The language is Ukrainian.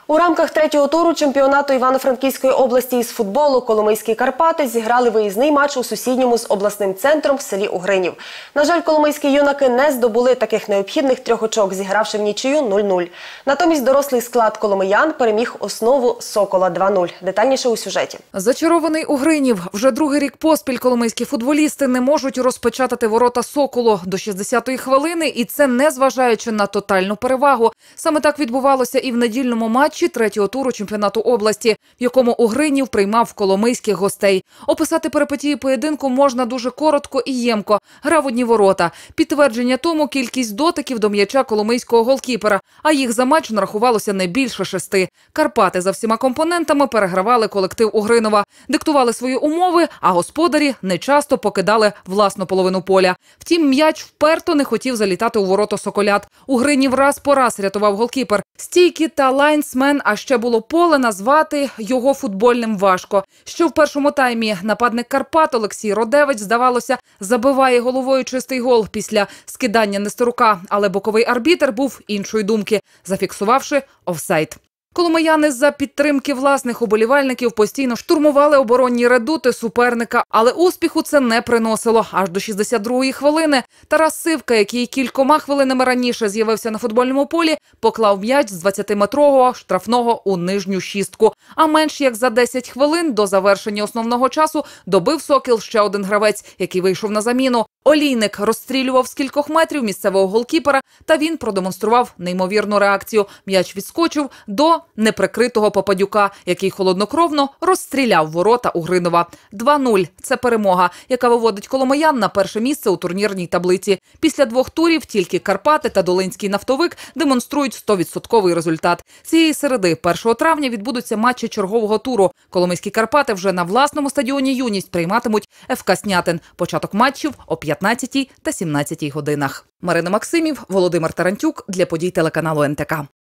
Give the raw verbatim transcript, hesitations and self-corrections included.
У рамках третього туру чемпіонату Івано-Франківської області із футболу Коломийські Карпати зіграли виїзний матч у сусідньому з обласним центром в селі Угринів. На жаль, коломийські юнаки не здобули таких необхідних трьох очок, зігравши в нічию нуль нуль. Натомість дорослий склад коломиян переміг основу «Сокола» два нуль. Детальніше у сюжеті. Зачарований Угринів. Вже другий рік поспіль коломийські футболісти не можуть розпечатати ворота «Соколу» до шістдесятої хвилини, і це незважаючи на тотальну перевагу. Саме так відбувалося і в недільному матчі третього туру чемпіонату області, в якому Угринів приймав коломийських гостей. Описати перипетії поєдинку можна дуже коротко і ємко. Гра в одні ворота. Підтвердження тому кількість дотиків до м'яча коломийського голкіпера, а їх за матч нарахувалося не більше шести. Карпати за всіма компонентами перегравали колектив Угринова, диктували свої умови, а господарі нечасто покидали власну половину поля. Втім, м'яч вперто не хотів залітати у ворота соколят. Угринів раз по раз рятував голкіпер. Стійки та лайнсмен, а ще було поле, назвати його футбольним важко. Що в першому таймі нападник Карпат Олексій Родевич, здавалося, забиває головою чистий гол після скидання Нестерука, але боковий арбітр був іншої думки, зафіксувавши офсайд. Коломияни за підтримки власних уболівальників постійно штурмували оборонні редути суперника, але успіху це не приносило. Аж до шістдесят другої хвилини Тарас Сивка, який кількома хвилинами раніше з'явився на футбольному полі, поклав м'яч з двадцятиметрового штрафного у нижню шістку. А менш як за десять хвилин до завершення основного часу добив «Сокіл» ще один гравець, який вийшов на заміну. Олійник розстрілював з кількох метрів місцевого голкіпера, та він продемонстрував неймовірну реакцію. М'яч відскочив до неприкритого Попадюка, який холоднокровно розстріляв ворота Угринова. два нуль – це перемога, яка виводить коломиян на перше місце у турнірній таблиці. Після двох турів тільки Карпати та Долинський нафтовик демонструють сто відсотків результат. Цієї середи, першого травня, відбудуться матчі чергового туру. Коломийські Карпати вже на власному стадіоні «Юність» прийматимуть еф ка «Снятин». Початок матчів о п'ятнадцятій та сімнадцятій годинах. Марина Максимів, Володимир Тарантюк для подій телеканалу ен те ка.